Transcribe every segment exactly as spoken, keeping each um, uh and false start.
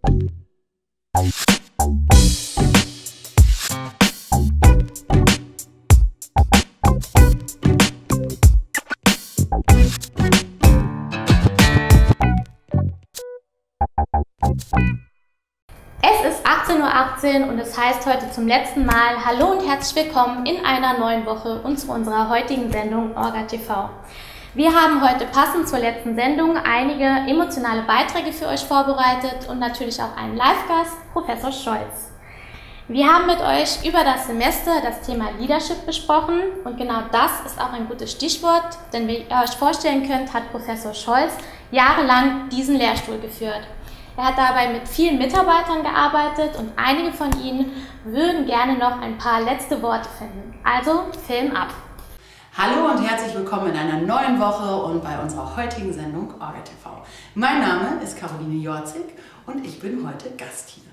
Es ist achtzehn Uhr achtzehn und es heißt heute zum letzten Mal Hallo und herzlich willkommen in einer neuen Woche und zu unserer heutigen Sendung Orga T V. Wir haben heute passend zur letzten Sendung einige emotionale Beiträge für euch vorbereitet und natürlich auch einen Live-Gast, Professor Scholz. Wir haben mit euch über das Semester das Thema Leadership besprochen und genau das ist auch ein gutes Stichwort, denn wie ihr euch vorstellen könnt, hat Professor Scholz jahrelang diesen Lehrstuhl geführt. Er hat dabei mit vielen Mitarbeitern gearbeitet und einige von ihnen würden gerne noch ein paar letzte Worte finden. Also, Film ab! Hallo und herzlich willkommen in einer neuen Woche und bei unserer heutigen Sendung Orga T V. Mein Name ist Caroline Jorzig und ich bin heute Gast hier.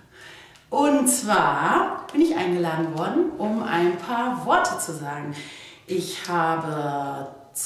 Und zwar bin ich eingeladen worden, um ein paar Worte zu sagen. Ich habe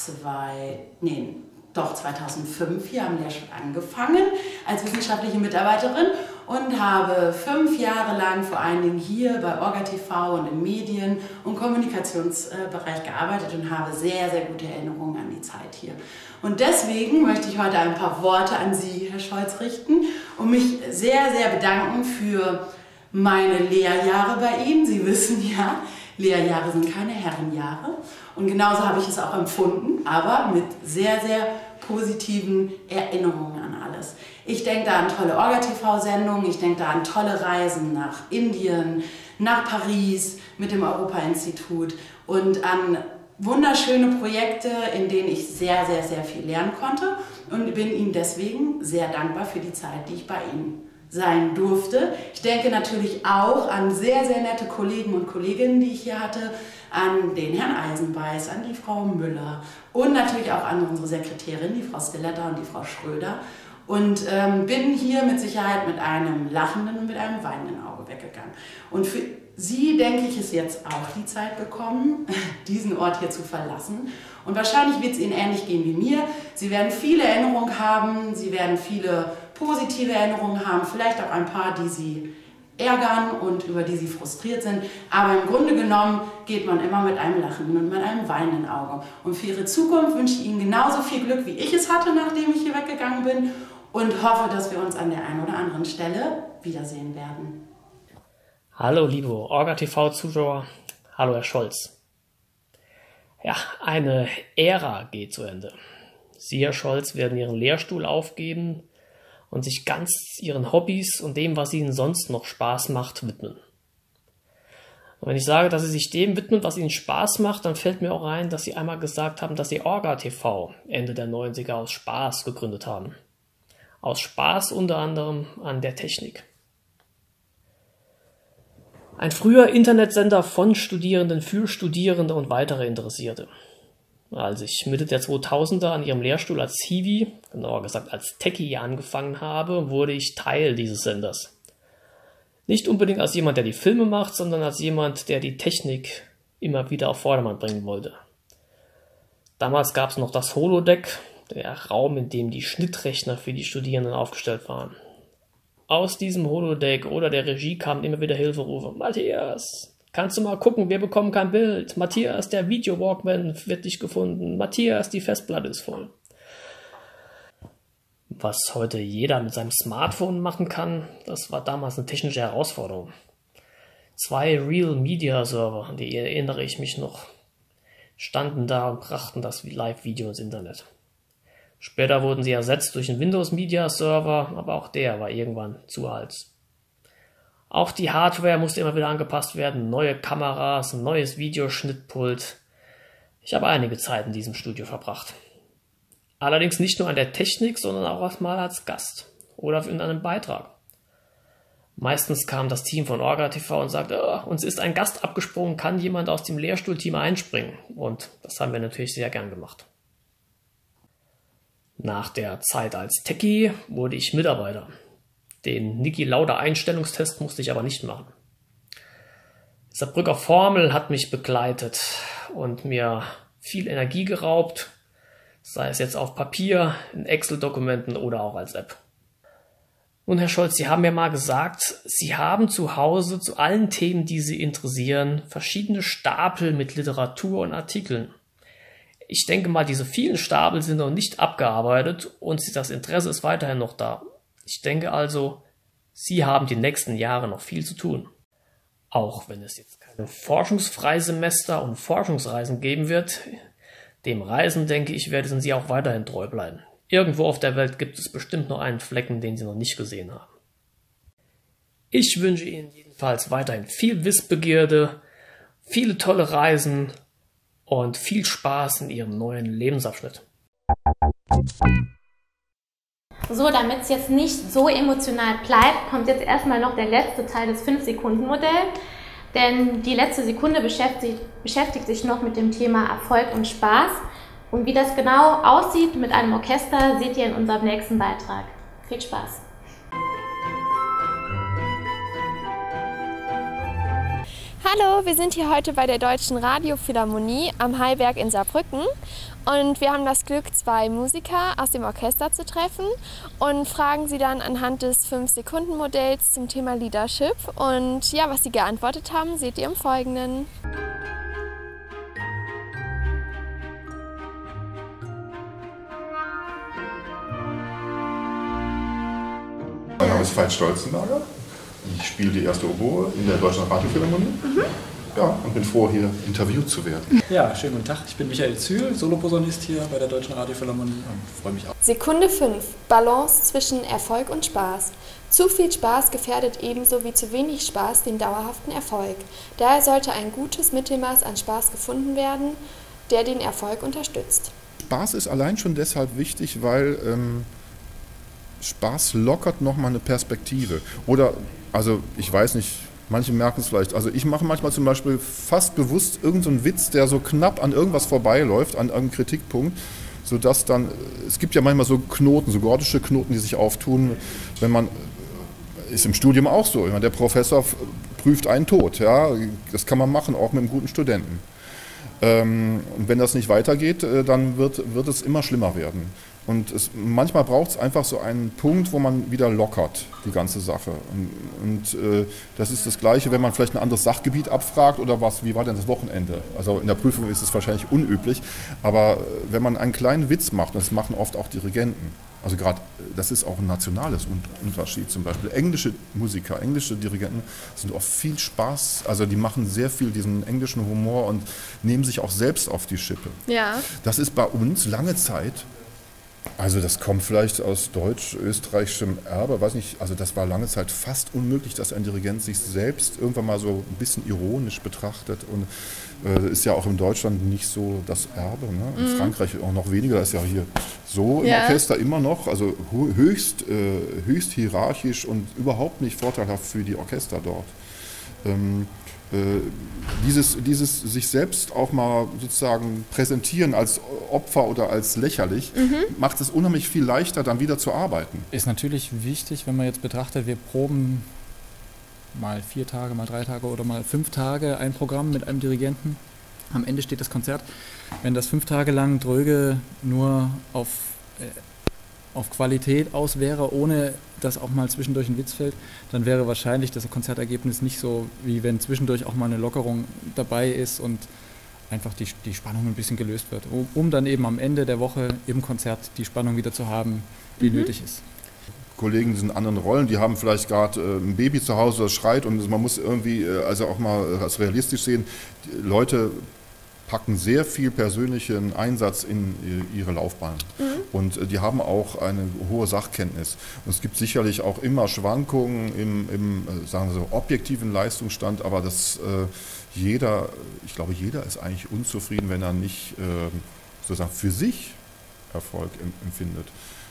zwei, nee, doch zweitausendfünf hier am Lehrstuhl angefangen als wissenschaftliche Mitarbeiterin und habe fünf Jahre lang vor allen Dingen hier bei Orga T V und im Medien- und Kommunikationsbereich gearbeitet und habe sehr, sehr gute Erinnerungen an die Zeit hier. Und deswegen möchte ich heute ein paar Worte an Sie, Herr Scholz, richten und mich sehr, sehr bedanken für meine Lehrjahre bei Ihnen. Sie wissen ja, Lehrjahre sind keine Herrenjahre. Und genauso habe ich es auch empfunden, aber mit sehr, sehr positiven Erinnerungen an alles. Ich denke da an tolle Orga T V-Sendungen, ich denke da an tolle Reisen nach Indien, nach Paris mit dem Europa-Institut und an wunderschöne Projekte, in denen ich sehr, sehr, sehr viel lernen konnte und bin Ihnen deswegen sehr dankbar für die Zeit, die ich bei Ihnen sein durfte. Ich denke natürlich auch an sehr, sehr nette Kollegen und Kolleginnen, die ich hier hatte, an den Herrn Eisenbeiß, an die Frau Müller und natürlich auch an unsere Sekretärin, die Frau Stilleter und die Frau Schröder. Und ähm, bin hier mit Sicherheit mit einem lachenden und mit einem weinenden Auge weggegangen. Und für Sie, denke ich, ist jetzt auch die Zeit gekommen, diesen Ort hier zu verlassen. Und wahrscheinlich wird es Ihnen ähnlich gehen wie mir. Sie werden viele Erinnerungen haben, Sie werden viele positive Erinnerungen haben, vielleicht auch ein paar, die Sie ärgern und über die Sie frustriert sind. Aber im Grunde genommen geht man immer mit einem lachenden und mit einem weinenden Auge. Und für Ihre Zukunft wünsche ich Ihnen genauso viel Glück, wie ich es hatte, nachdem ich hier weggegangen bin. Und hoffe, dass wir uns an der einen oder anderen Stelle wiedersehen werden. Hallo liebe Orga T V-Zuschauer, hallo Herr Scholz. Ja, eine Ära geht zu Ende. Sie, Herr Scholz, werden Ihren Lehrstuhl aufgeben und sich ganz Ihren Hobbys und dem, was Ihnen sonst noch Spaß macht, widmen. Und wenn ich sage, dass Sie sich dem widmen, was Ihnen Spaß macht, dann fällt mir auch ein, dass Sie einmal gesagt haben, dass Sie Orga T V Ende der neunziger aus Spaß gegründet haben. Aus Spaß unter anderem an der Technik. Ein früher Internetsender von Studierenden für Studierende und weitere Interessierte. Als ich Mitte der zweitausender an ihrem Lehrstuhl als Hiwi, genauer gesagt als Techie, angefangen habe, wurde ich Teil dieses Senders. Nicht unbedingt als jemand, der die Filme macht, sondern als jemand, der die Technik immer wieder auf Vordermann bringen wollte. Damals gab es noch das Holodeck, der Raum, in dem die Schnittrechner für die Studierenden aufgestellt waren. Aus diesem Holodeck oder der Regie kamen immer wieder Hilferufe. Matthias, kannst du mal gucken, wir bekommen kein Bild. Matthias, der Video-Walkman wird nicht gefunden. Matthias, die Festplatte ist voll. Was heute jeder mit seinem Smartphone machen kann, das war damals eine technische Herausforderung. Zwei Real-Media-Server, an die erinnere ich mich noch, standen da und brachten das Live-Video ins Internet. Später wurden sie ersetzt durch einen Windows-Media-Server, aber auch der war irgendwann zu Hals. Auch die Hardware musste immer wieder angepasst werden, neue Kameras, ein neues Videoschnittpult. Ich habe einige Zeit in diesem Studio verbracht. Allerdings nicht nur an der Technik, sondern auch mal als Gast oder in einem Beitrag. Meistens kam das Team von Orga T V und sagte, oh, uns ist ein Gast abgesprungen, kann jemand aus dem Lehrstuhlteam einspringen? Und das haben wir natürlich sehr gern gemacht. Nach der Zeit als Techie wurde ich Mitarbeiter. Den Niki Lauda Einstellungstest musste ich aber nicht machen. Saarbrücker Formel hat mich begleitet und mir viel Energie geraubt, sei es jetzt auf Papier, in Excel-Dokumenten oder auch als App. Nun, Herr Scholz, Sie haben mir mal gesagt, Sie haben zu Hause zu allen Themen, die Sie interessieren, verschiedene Stapel mit Literatur und Artikeln. Ich denke mal, diese vielen Stapel sind noch nicht abgearbeitet und das Interesse ist weiterhin noch da. Ich denke also, Sie haben die nächsten Jahre noch viel zu tun. Auch wenn es jetzt keine Forschungsfreisemester und Forschungsreisen geben wird, dem Reisen, denke ich, werden Sie auch weiterhin treu bleiben. Irgendwo auf der Welt gibt es bestimmt noch einen Flecken, den Sie noch nicht gesehen haben. Ich wünsche Ihnen jedenfalls weiterhin viel Wissbegierde, viele tolle Reisen und viel Spaß in Ihrem neuen Lebensabschnitt. So, damit es jetzt nicht so emotional bleibt, kommt jetzt erstmal noch der letzte Teil des fünf Sekunden Modells. Denn die letzte Sekunde beschäftigt, beschäftigt sich noch mit dem Thema Erfolg und Spaß. Und wie das genau aussieht mit einem Orchester, seht ihr in unserem nächsten Beitrag. Viel Spaß! Hallo, wir sind hier heute bei der Deutschen Radiophilharmonie am Hallberg in Saarbrücken und wir haben das Glück, zwei Musiker aus dem Orchester zu treffen und fragen sie dann anhand des fünf Sekunden Modells zum Thema Leadership. Und ja, was sie geantwortet haben, seht ihr im Folgenden. Mein Name ist Veit Stolzenberger. Ich spiele die erste Oboe in der Deutschen Radiophilharmonie. Mhm. Ja, und bin froh, hier interviewt zu werden. Ja, schönen guten Tag. Ich bin Michael Zühl, Soloposaunist hier bei der Deutschen Radiophilharmonie und freue mich auch. Sekunde fünf. Balance zwischen Erfolg und Spaß. Zu viel Spaß gefährdet ebenso wie zu wenig Spaß den dauerhaften Erfolg. Daher sollte ein gutes Mittelmaß an Spaß gefunden werden, der den Erfolg unterstützt. Spaß ist allein schon deshalb wichtig, weil ähm, Spaß lockert nochmal eine Perspektive. Oder, also ich weiß nicht, manche merken es vielleicht. Also ich mache manchmal zum Beispiel fast bewusst irgendeinen so Witz, der so knapp an irgendwas vorbeiläuft, an irgendeinem Kritikpunkt, sodass dann, es gibt ja manchmal so Knoten, so gordische Knoten, die sich auftun, wenn man, ist im Studium auch so, der Professor prüft einen tot, ja, das kann man machen, auch mit einem guten Studenten. Und wenn das nicht weitergeht, dann wird, wird es immer schlimmer werden. Und es, manchmal braucht es einfach so einen Punkt, wo man wieder lockert, die ganze Sache. Und, und äh, das ist das Gleiche, wenn man vielleicht ein anderes Sachgebiet abfragt oder was, wie war denn das Wochenende? Also in der Prüfung ist es wahrscheinlich unüblich, aber wenn man einen kleinen Witz macht, und das machen oft auch Dirigenten, also gerade, das ist auch ein nationales Unterschied, zum Beispiel englische Musiker, englische Dirigenten sind oft viel Spaß, also die machen sehr viel diesen englischen Humor und nehmen sich auch selbst auf die Schippe. Ja. Das ist bei uns lange Zeit. Also das kommt vielleicht aus deutsch-österreichischem Erbe, weiß nicht, also das war lange Zeit fast unmöglich, dass ein Dirigent sich selbst irgendwann mal so ein bisschen ironisch betrachtet und äh, ist ja auch in Deutschland nicht so das Erbe, ne? In mhm. Frankreich auch noch weniger, das ist ja hier so im ja. Orchester immer noch, also höchst, äh, höchst hierarchisch und überhaupt nicht vorteilhaft für die Orchester dort. Ähm, Dieses, dieses sich selbst auch mal sozusagen präsentieren als Opfer oder als lächerlich, mhm. macht es unheimlich viel leichter, dann wieder zu arbeiten. Ist natürlich wichtig, wenn man jetzt betrachtet, wir proben mal vier Tage, mal drei Tage oder mal fünf Tage ein Programm mit einem Dirigenten. Am Ende steht das Konzert. Wenn das fünf Tage lang dröge nur auf, äh, auf Qualität aus wäre, ohne dass auch mal zwischendurch ein Witz fällt, dann wäre wahrscheinlich das Konzertergebnis nicht so, wie wenn zwischendurch auch mal eine Lockerung dabei ist und einfach die, die Spannung ein bisschen gelöst wird, um, um dann eben am Ende der Woche im Konzert die Spannung wieder zu haben, die mhm. nötig ist. Kollegen in diesen anderen Rollen, die haben vielleicht gerade äh, ein Baby zu Hause, das schreit und man muss irgendwie äh, also auch mal das realistisch sehen, die Leute packen sehr viel persönlichen Einsatz in ihre Laufbahn. Mhm. Und die haben auch eine hohe Sachkenntnis. Und es gibt sicherlich auch immer Schwankungen im, im sagen wir so, objektiven Leistungsstand, aber das, äh, jeder, ich glaube, jeder ist eigentlich unzufrieden, wenn er nicht äh, sozusagen für sich Erfolg empfindet.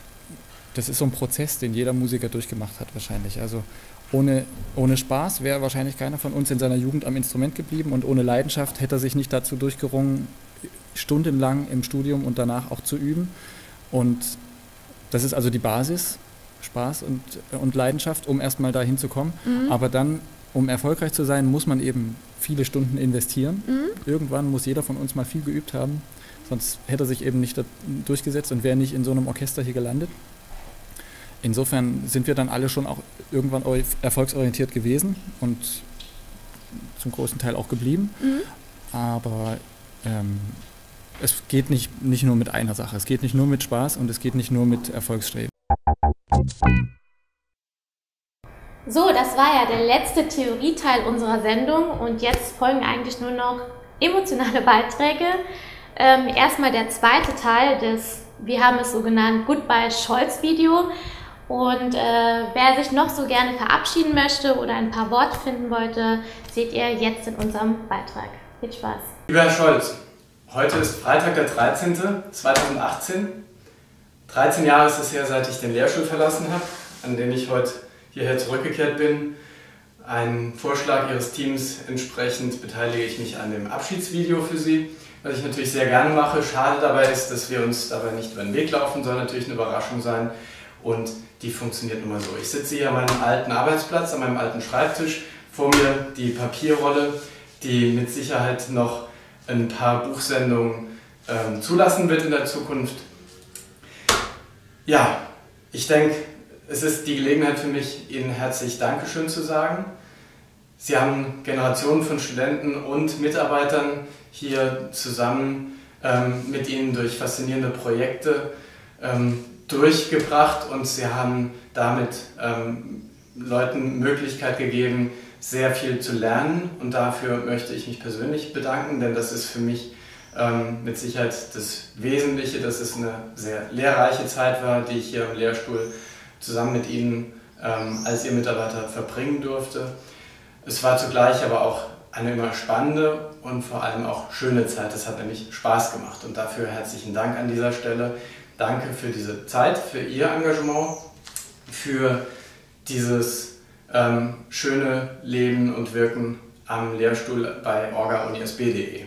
Das ist so ein Prozess, den jeder Musiker durchgemacht hat wahrscheinlich. Also ohne, ohne Spaß wäre wahrscheinlich keiner von uns in seiner Jugend am Instrument geblieben und ohne Leidenschaft hätte er sich nicht dazu durchgerungen, stundenlang im Studium und danach auch zu üben. Und das ist also die Basis, Spaß und, und Leidenschaft, um erstmal dahin zu kommen. Mhm. Aber dann, um erfolgreich zu sein, muss man eben viele Stunden investieren. Mhm. Irgendwann muss jeder von uns mal viel geübt haben, sonst hätte er sich eben nicht durchgesetzt und wäre nicht in so einem Orchester hier gelandet. insofern sind wir dann alle schon auch irgendwann erfolgsorientiert gewesen und zum großen Teil auch geblieben. Mhm. Aber ähm, es geht nicht, nicht nur mit einer Sache. Es geht nicht nur mit Spaß und es geht nicht nur mit Erfolgsstreben. So, das war ja der letzte Theorieteil unserer Sendung und jetzt folgen eigentlich nur noch emotionale Beiträge. Ähm, erstmal der zweite Teil des, wir haben es so genannt, Goodbye Scholz Video. Und äh, wer sich noch so gerne verabschieden möchte oder ein paar Worte finden wollte, seht ihr jetzt in unserem Beitrag. Viel Spaß. Lieber Herr Scholz, heute ist Freitag, der dreizehnte zweitausendachtzehn. dreizehn Jahre ist es her, seit ich den Lehrstuhl verlassen habe, an den ich heute hierher zurückgekehrt bin. Ein Vorschlag Ihres Teams entsprechend beteilige ich mich an dem Abschiedsvideo für Sie, was ich natürlich sehr gerne mache. Schade dabei ist, dass wir uns dabei nicht über den Weg laufen, soll natürlich eine Überraschung sein und die funktioniert nun mal so. Ich sitze hier an meinem alten Arbeitsplatz, an meinem alten Schreibtisch, vor mir die Papierrolle, die mit Sicherheit noch ein paar Buchsendungen ähm, zulassen wird in der Zukunft. Ja, ich denke, es ist die Gelegenheit für mich, Ihnen herzlich Dankeschön zu sagen. Sie haben Generationen von Studenten und Mitarbeitern hier zusammen ähm, mit Ihnen durch faszinierende Projekte ähm, durchgebracht und Sie haben damit ähm, Leuten Möglichkeit gegeben, sehr viel zu lernen und dafür möchte ich mich persönlich bedanken, denn das ist für mich ähm, mit Sicherheit das Wesentliche, dass es eine sehr lehrreiche Zeit war, die ich hier am Lehrstuhl zusammen mit Ihnen ähm, als Ihr Mitarbeiter verbringen durfte. Es war zugleich aber auch eine immer spannende und vor allem auch schöne Zeit. Es hat nämlich Spaß gemacht und dafür herzlichen Dank an dieser Stelle. Danke für diese Zeit, für Ihr Engagement, für dieses ähm, schöne Leben und Wirken am Lehrstuhl bei orga uni s b punkt de.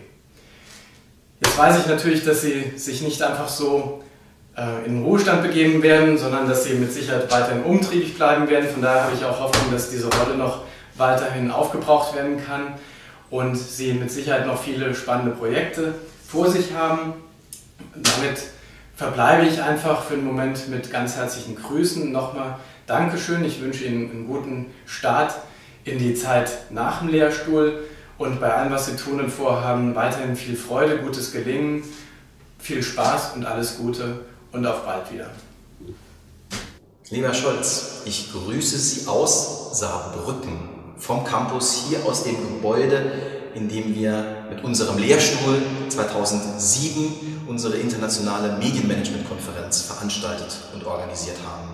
Jetzt weiß ich natürlich, dass Sie sich nicht einfach so in den Ruhestand begeben werden, sondern dass Sie mit Sicherheit weiterhin umtriebig bleiben werden. Von daher habe ich auch Hoffnung, dass diese Rolle noch weiterhin aufgebraucht werden kann und Sie mit Sicherheit noch viele spannende Projekte vor sich haben. Damit verbleibe ich einfach für den Moment mit ganz herzlichen Grüßen. Nochmal Dankeschön. Ich wünsche Ihnen einen guten Start in die Zeit nach dem Lehrstuhl und bei allem, was Sie tun und vorhaben, weiterhin viel Freude, gutes Gelingen, viel Spaß und alles Gute. Und auf bald wieder. Lieber Herr Scholz, ich grüße Sie aus Saarbrücken, vom Campus hier aus dem Gebäude, in dem wir mit unserem Lehrstuhl zweitausendsieben unsere internationale Medienmanagement-Konferenz veranstaltet und organisiert haben.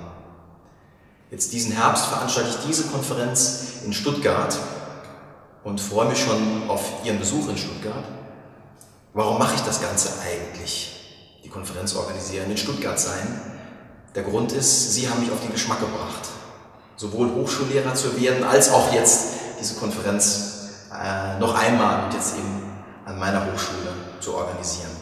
Jetzt diesen Herbst veranstalte ich diese Konferenz in Stuttgart und freue mich schon auf Ihren Besuch in Stuttgart. Warum mache ich das Ganze eigentlich? Die Konferenz organisieren, in Stuttgart sein. Der Grund ist, Sie haben mich auf den Geschmack gebracht, sowohl Hochschullehrer zu werden, als auch jetzt diese Konferenz äh, noch einmal und jetzt eben an meiner Hochschule zu organisieren.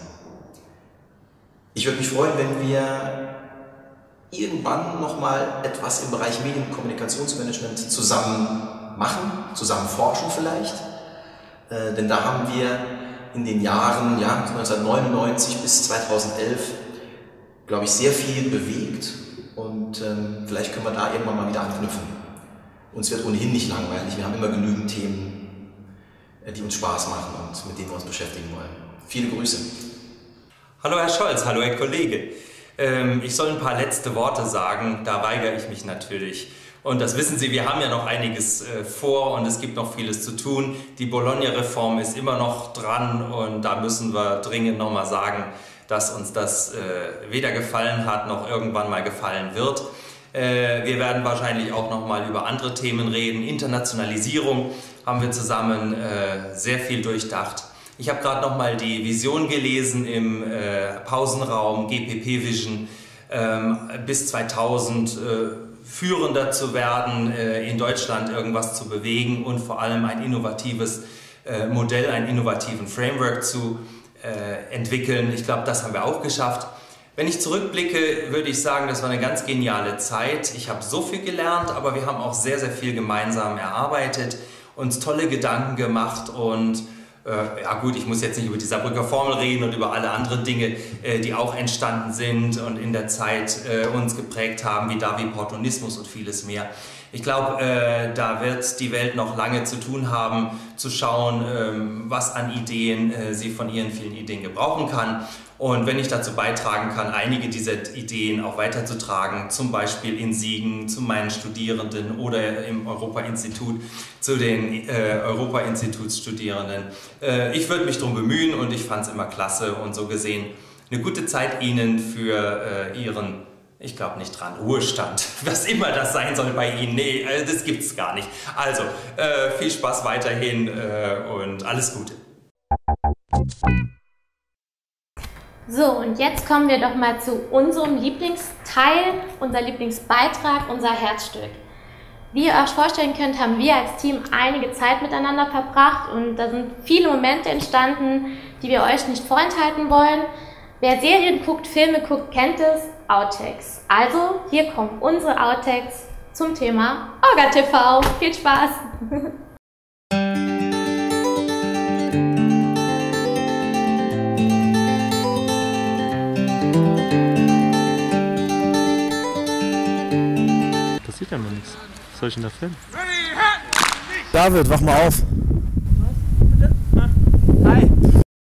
Ich würde mich freuen, wenn wir irgendwann nochmal etwas im Bereich Medien- und Kommunikationsmanagement zusammen machen, zusammen forschen vielleicht, äh, denn da haben wir in den Jahren ja, neunzehnhundertneunundneunzig bis zweitausendelf, glaube ich, sehr viel bewegt und ähm, vielleicht können wir da irgendwann mal wieder anknüpfen. Uns wird ohnehin nicht langweilig, wir haben immer genügend Themen, die uns Spaß machen und mit denen wir uns beschäftigen wollen. Viele Grüße. Hallo Herr Scholz, hallo Herr Kollege. Ähm, ich soll ein paar letzte Worte sagen, da weigere ich mich natürlich. Und das wissen Sie, wir haben ja noch einiges äh, vor und es gibt noch vieles zu tun. Die Bologna-Reform ist immer noch dran und da müssen wir dringend nochmal sagen, dass uns das äh, weder gefallen hat noch irgendwann mal gefallen wird. Äh, wir werden wahrscheinlich auch nochmal über andere Themen reden. Internationalisierung haben wir zusammen äh, sehr viel durchdacht. Ich habe gerade nochmal die Vision gelesen im äh, Pausenraum G P P Vision ähm, bis zweitausend. Äh, führender zu werden, in Deutschland irgendwas zu bewegen und vor allem ein innovatives Modell, einen innovativen Framework zu entwickeln. Ich glaube, das haben wir auch geschafft. Wenn ich zurückblicke, würde ich sagen, das war eine ganz geniale Zeit. Ich habe so viel gelernt, aber wir haben auch sehr, sehr viel gemeinsam erarbeitet, uns tolle Gedanken gemacht und Äh, ja gut, ich muss jetzt nicht über die Saarbrücker Formel reden und über alle anderen Dinge, äh, die auch entstanden sind und in der Zeit äh, uns geprägt haben, wie Daviportunismus und vieles mehr. Ich glaube, äh, da wird die Welt noch lange zu tun haben, zu schauen, ähm, was an Ideen äh, sie von ihren vielen Ideen gebrauchen kann. Und wenn ich dazu beitragen kann, einige dieser Ideen auch weiterzutragen, zum Beispiel in Siegen zu meinen Studierenden oder im Europa-Institut zu den äh, Europa-Institutsstudierenden. Äh, ich würde mich darum bemühen und ich fand es immer klasse und so gesehen eine gute Zeit Ihnen für äh, Ihren, ich glaube nicht dran, Ruhestand, was immer das sein soll bei Ihnen. Nee, äh, das gibt es gar nicht. Also, äh, viel Spaß weiterhin äh, und alles Gute. So, und jetzt kommen wir doch mal zu unserem Lieblingsteil, unser Lieblingsbeitrag, unser Herzstück. Wie ihr euch vorstellen könnt, haben wir als Team einige Zeit miteinander verbracht und da sind viele Momente entstanden, die wir euch nicht vorenthalten wollen. Wer Serien guckt, Filme guckt, kennt es, Outtakes. Also, hier kommen unsere Outtakes zum Thema Orga T V. Viel Spaß! Sieht ja noch nichts. Was soll ich denn da filmen? David, wach mal auf. Hi.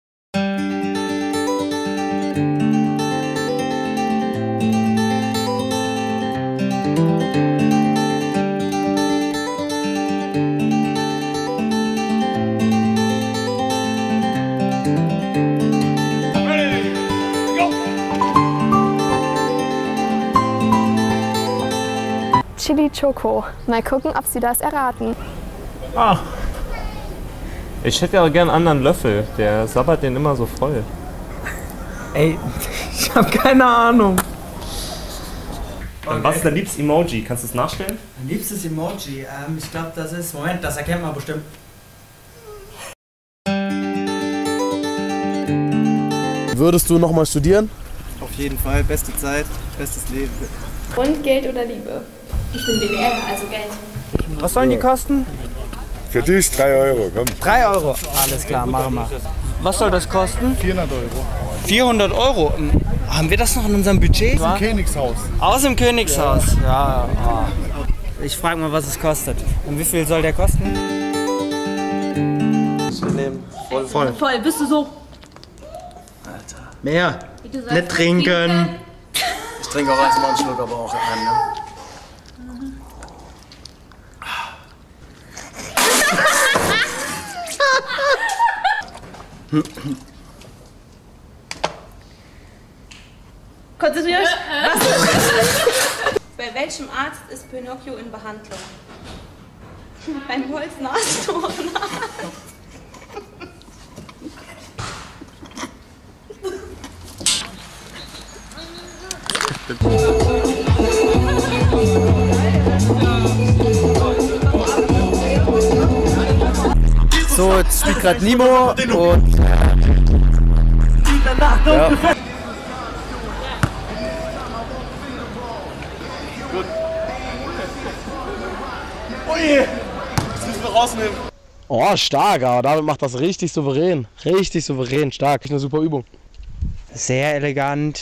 Chili Choco. Mal gucken, ob Sie das erraten. Ah. Ich hätte ja gerne einen anderen Löffel. Der sabbert den immer so voll. Ey, ich habe keine Ahnung. Okay. Was ist dein liebstes Emoji? Kannst du es nachstellen? Mein liebstes Emoji? Ähm, ich glaube, das ist... Moment, das erkennt man bestimmt. Würdest du nochmal studieren? Auf jeden Fall. Beste Zeit, bestes Leben. Und Geld oder Liebe? Ich bin B W L, also Geld. Was sollen die kosten? Für dich drei Euro, komm. drei Euro? Alles klar, machen wir. Was soll das kosten? vierhundert Euro. vierhundert Euro? Haben wir das noch in unserem Budget? Aus dem Königshaus. Aus dem Königshaus? Ja. ja. Ich frage mal, was es kostet. Und wie viel soll der kosten? Wir nehmen voll. Voll. Voll, bist du so? Alter. Mehr. Nicht trinken. Ich trinke auch erstmal einen Schluck, aber auch einen. Ne? Konzentriert euch. Bei welchem Arzt ist Pinocchio in Behandlung? Beim Holznasturner. So, jetzt spielt gerade Nimo und... Ja. Gut. Oh je! Das müssen wir rausnehmen. Oh, stark, aber David macht das richtig souverän. Richtig souverän, stark. Eine super Übung. Sehr elegant.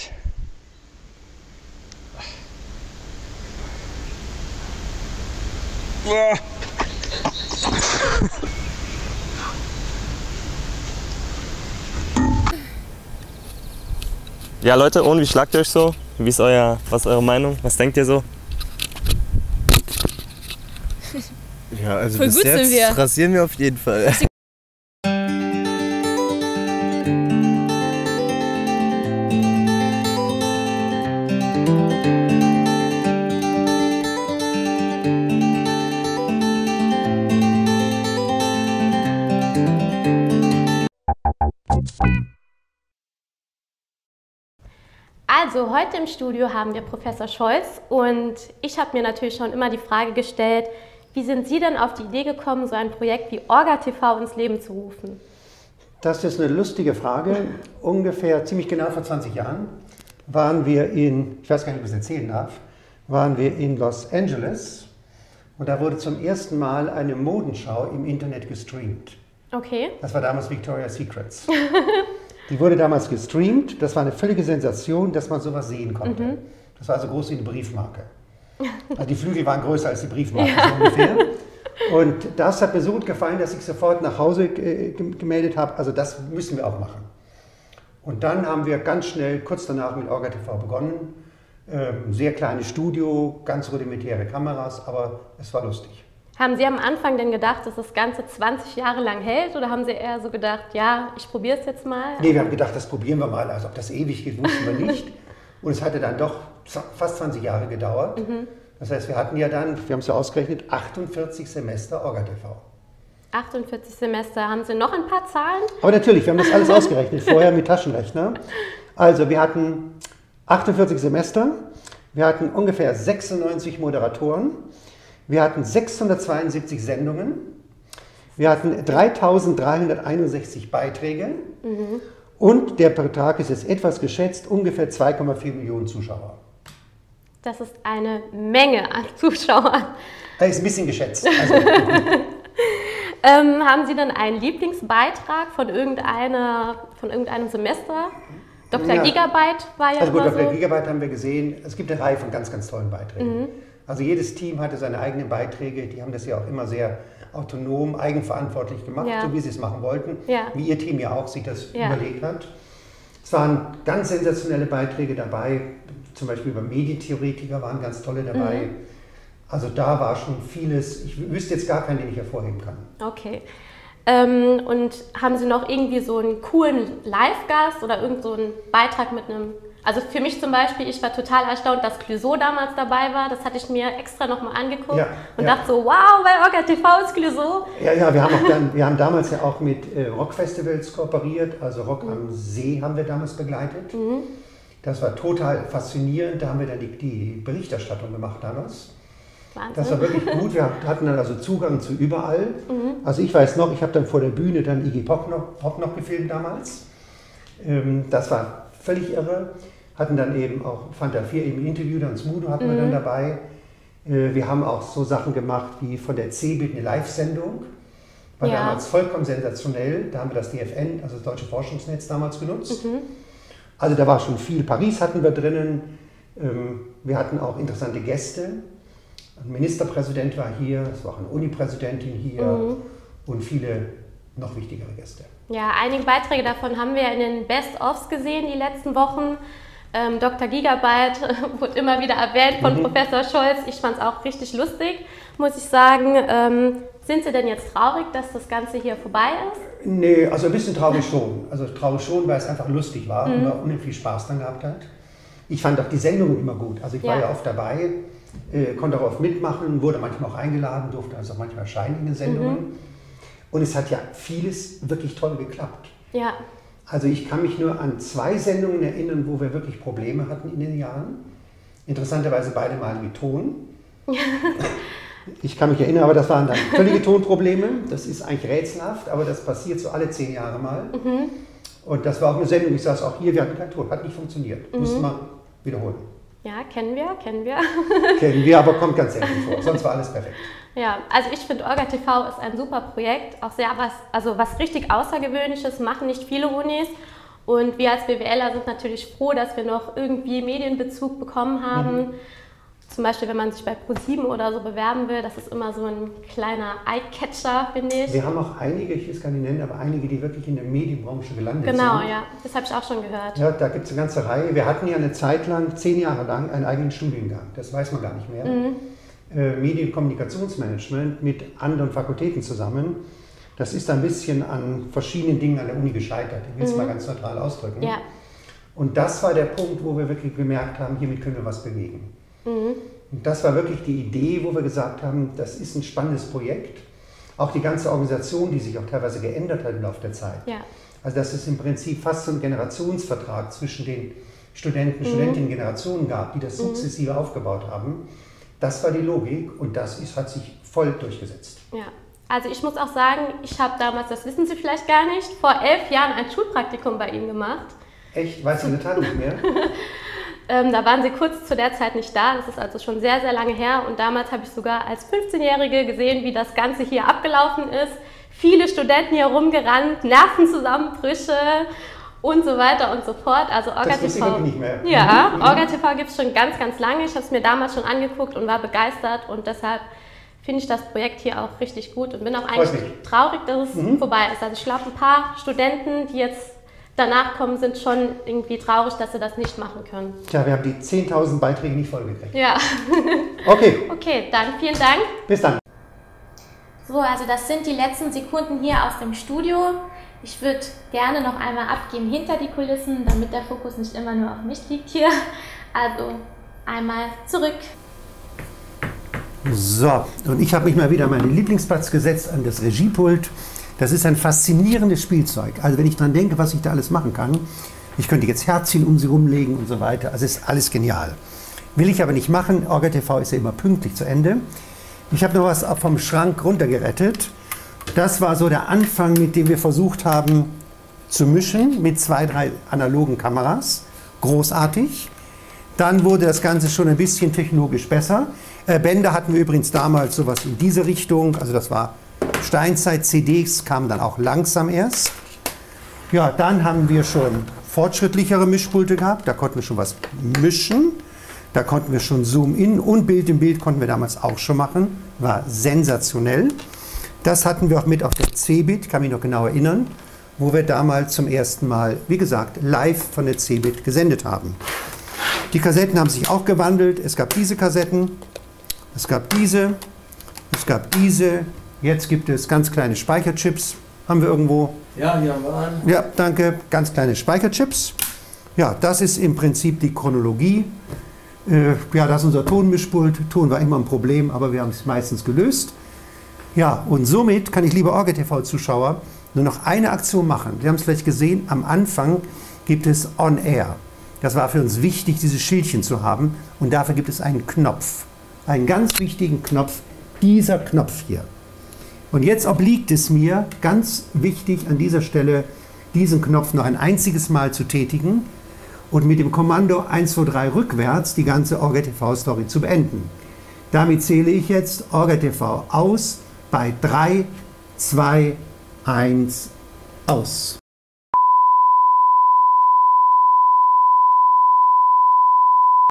Ja Leute, und wie schlagt ihr euch so? Wie ist euer, was ist eure Meinung? Was denkt ihr so? Ja, also Voll bis gut jetzt sind wir. rasieren wir auf jeden Fall. Also heute im Studio haben wir Professor Scholz und ich habe mir natürlich schon immer die Frage gestellt, wie sind Sie denn auf die Idee gekommen, so ein Projekt wie Orga T V ins Leben zu rufen? Das ist eine lustige Frage. Ungefähr ziemlich genau vor zwanzig Jahren waren wir in, ich weiß gar nicht, ob ich es erzählen darf, waren wir in Los Angeles und da wurde zum ersten Mal eine Modenschau im Internet gestreamt. Okay. Das war damals Victoria's Secrets. Die wurde damals gestreamt. Das war eine völlige Sensation, dass man sowas sehen konnte. Mhm. Das war so groß wie eine Briefmarke. Also die Flügel waren größer als die Briefmarke, ja. so ungefähr. Und das hat mir so gut gefallen, dass ich sofort nach Hause äh, gemeldet habe. Also das müssen wir auch machen. Und dann haben wir ganz schnell, kurz danach mit Orga T V begonnen. Ähm, sehr kleines Studio, ganz rudimentäre Kameras, aber es war lustig. Haben Sie am Anfang denn gedacht, dass das Ganze zwanzig Jahre lang hält? Oder haben Sie eher so gedacht, ja, ich probiere es jetzt mal? Nee, wir haben gedacht, das probieren wir mal. Also ob das ewig geht, wussten wir nicht. Und es hatte dann doch fast zwanzig Jahre gedauert. Mhm. Das heißt, wir hatten ja dann, wir haben es ja ausgerechnet, achtundvierzig Semester Orga T V. achtundvierzig Semester. Haben Sie noch ein paar Zahlen? Aber natürlich, wir haben das alles ausgerechnet, vorher mit Taschenrechner. Also wir hatten achtundvierzig Semester, wir hatten ungefähr sechsundneunzig Moderatoren, wir hatten sechshundertzweiundsiebzig Sendungen, wir hatten dreitausenddreihunderteinundsechzig Beiträge mhm. und der Betrag ist jetzt etwas geschätzt, ungefähr zwei Komma vier Millionen Zuschauer. Das ist eine Menge an Zuschauern. Das ist ein bisschen geschätzt. Also, ähm, haben Sie denn einen Lieblingsbeitrag von, irgendeiner, von irgendeinem Semester? Doktor Ja. Gigabyte war ja Also gut, immer Doktor so. Gigabyte haben wir gesehen. Es gibt eine Reihe von ganz, ganz tollen Beiträgen. Mhm. Also jedes Team hatte seine eigenen Beiträge. Die haben das ja auch immer sehr autonom, eigenverantwortlich gemacht, Ja. so wie sie es machen wollten. Ja. Wie Ihr Team ja auch sich das Ja. überlegt hat. Es waren ganz sensationelle Beiträge dabei. Zum Beispiel über Medientheoretiker waren ganz tolle dabei. Mhm. Also da war schon vieles. Ich wüsste jetzt gar keinen, den ich hervorheben kann. Okay. Ähm, und haben Sie noch irgendwie so einen coolen Live-Gast oder irgend so einen Beitrag mit einem... Also für mich zum Beispiel, ich war total erstaunt, dass Clouseau damals dabei war. Das hatte ich mir extra nochmal angeguckt Ja, und ja. dachte so, wow, bei Orga T V ist Clouseau. Ja, ja, wir haben, auch dann, wir haben damals ja auch mit äh, Rockfestivals kooperiert. Also Rock mhm. am See haben wir damals begleitet. Mhm. Das war total faszinierend. Da haben wir dann die, die Berichterstattung gemacht damals. Wahnsinn. Das war wirklich gut. Wir hatten dann also Zugang zu überall. Mhm. Also ich weiß noch, ich habe dann vor der Bühne dann Iggy Pop noch, Pop noch gefilmt damals. Ähm, das war völlig irre. Hatten dann eben auch Fanta vier im Interview, dann Smudo hatten Mhm. wir dann dabei. Äh, wir haben auch so Sachen gemacht wie von der C B I T eine Live-Sendung. War Ja. damals vollkommen sensationell. Da haben wir das D F N, also das Deutsche Forschungsnetz, damals genutzt. Mhm. Also da war schon viel. Paris hatten wir drinnen. Ähm, wir hatten auch interessante Gäste. Ein Ministerpräsident war hier, es war auch eine Unipräsidentin hier Mhm. und viele noch wichtigere Gäste. Ja, einige Beiträge davon haben wir in den Best-ofs gesehen die letzten Wochen. Ähm, Doktor Gigabyte wurde immer wieder erwähnt von Mhm. Professor Scholz. Ich fand es auch richtig lustig, muss ich sagen. Ähm, sind Sie denn jetzt traurig, dass das Ganze hier vorbei ist? Nee, also ein bisschen traurig schon. Also traurig schon, weil es einfach lustig war Mhm. und man unheimlich viel Spaß dann gehabt hat. Ich fand auch die Sendungen immer gut. Also ich war Ja. ja oft dabei, äh, konnte auch oft mitmachen, wurde manchmal auch eingeladen, durfte also auch manchmal erscheinen in den Sendungen. Mhm. Und es hat ja vieles wirklich toll geklappt. Ja. Also ich kann mich nur an zwei Sendungen erinnern, wo wir wirklich Probleme hatten in den Jahren. Interessanterweise beide mal mit Ton. Ich kann mich erinnern, aber das waren dann völlige Tonprobleme. Das ist eigentlich rätselhaft, aber das passiert so alle zehn Jahre mal. Mhm. Und das war auch eine Sendung, ich saß auch hier, wir hatten keinen Ton, hat nicht funktioniert. Mhm. Musste man wiederholen. Ja, kennen wir, kennen wir. Kennen wir, aber kommt ganz selten vor. Sonst war alles perfekt. Ja, also ich finde Orga T V ist ein super Projekt, auch sehr was, also was richtig Außergewöhnliches, machen nicht viele Unis. Und wir als BWLer sind natürlich froh, dass wir noch irgendwie Medienbezug bekommen haben. Mhm. Zum Beispiel, wenn man sich bei ProSieben oder so bewerben will, das ist immer so ein kleiner Eye-Catcher, finde ich. Wir haben auch einige, ich will es gar nicht nennen, aber einige, die wirklich in der Medienbranche gelandet Genau, sind. ja, das habe ich auch schon gehört. Ja, da gibt es eine ganze Reihe. Wir hatten ja eine Zeit lang, zehn Jahre lang, einen eigenen Studiengang. Das weiß man gar nicht mehr. Mhm. Äh, Medienkommunikationsmanagement mit anderen Fakultäten zusammen. Das ist ein bisschen an verschiedenen Dingen an der Uni gescheitert. Ich will es Mhm. mal ganz neutral ausdrücken. Ja. Und das war der Punkt, wo wir wirklich gemerkt haben, hiermit können wir was bewegen. Mhm. Und das war wirklich die Idee, wo wir gesagt haben, das ist ein spannendes Projekt. Auch die ganze Organisation, die sich auch teilweise geändert hat im Laufe der Zeit. Ja. Also dass es im Prinzip fast so einen Generationsvertrag zwischen den Studenten, Mhm. Studentinnen, Generationen gab, die das Mhm. sukzessive aufgebaut haben. Das war die Logik und das ist, hat sich voll durchgesetzt. Ja. Also ich muss auch sagen, ich habe damals, das wissen Sie vielleicht gar nicht, vor elf Jahren ein Schulpraktikum bei Ihnen gemacht. Echt? Weiß ich in der Tat nicht mehr. Ähm, da waren sie kurz zu der Zeit nicht da, das ist also schon sehr, sehr lange her. Und damals habe ich sogar als fünfzehnjährige gesehen, wie das Ganze hier abgelaufen ist. Viele Studenten hier rumgerannt, Nervenzusammenbrüche und so weiter und so fort. Also OrgaTV, nicht mehr. ja, OrgaTV gibt es schon ganz, ganz lange. Ich habe es mir damals schon angeguckt und war begeistert. Und deshalb finde ich das Projekt hier auch richtig gut und bin auch eigentlich traurig, dass es mhm. vorbei ist. Also ich glaube, ein paar Studenten, die jetzt danach kommen, sind schon irgendwie traurig, dass sie das nicht machen können. Tja, wir haben die zehntausend Beiträge nicht vollgekriegt. Ja. Okay. Okay, dann vielen Dank. Bis dann. So, also das sind die letzten Sekunden hier aus dem Studio. Ich würde gerne noch einmal abgehen hinter die Kulissen, damit der Fokus nicht immer nur auf mich liegt hier. Also einmal zurück. So, und ich habe mich mal wieder an meinen Lieblingsplatz gesetzt, an das Regiepult. Das ist ein faszinierendes Spielzeug. Also wenn ich daran denke, was ich da alles machen kann. Ich könnte jetzt Herzchen um sie rumlegen und so weiter. Also ist alles genial. Will ich aber nicht machen. OrgaTV ist ja immer pünktlich zu Ende. Ich habe noch was vom Schrank runtergerettet. Das war so der Anfang, mit dem wir versucht haben zu mischen mit zwei, drei analogen Kameras. Großartig. Dann wurde das Ganze schon ein bisschen technologisch besser. Äh, Bänder hatten wir übrigens damals sowas in diese Richtung. Also das war Steinzeit-C Ds, kamen dann auch langsam erst. Ja, dann haben wir schon fortschrittlichere Mischpulte gehabt. Da konnten wir schon was mischen. Da konnten wir schon Zoom-In und Bild im Bild konnten wir damals auch schon machen. War sensationell. Das hatten wir auch mit auf der C-Bit, kann mich noch genau erinnern, wo wir damals zum ersten Mal, wie gesagt, live von der C-Bit gesendet haben. Die Kassetten haben sich auch gewandelt. Es gab diese Kassetten, es gab diese, es gab diese. Jetzt gibt es ganz kleine Speicherchips. Haben wir irgendwo? Ja, hier haben wir einen. Ja, danke. Ganz kleine Speicherchips. Ja, das ist im Prinzip die Chronologie. Äh, ja, das ist unser Tonmischpult. Ton war immer ein Problem, aber wir haben es meistens gelöst. Ja, und somit kann ich, liebe OrgaTV-Zuschauer, nur noch eine Aktion machen. Sie haben es vielleicht gesehen, am Anfang gibt es On Air. Das war für uns wichtig, dieses Schildchen zu haben. Und dafür gibt es einen Knopf. Einen ganz wichtigen Knopf. Dieser Knopf hier. Und jetzt obliegt es mir, ganz wichtig an dieser Stelle, diesen Knopf noch ein einziges Mal zu tätigen und mit dem Kommando eins, zwei, drei rückwärts die ganze OrgaTV-Story zu beenden. Damit zähle ich jetzt OrgaTV aus bei drei, zwei, eins, aus.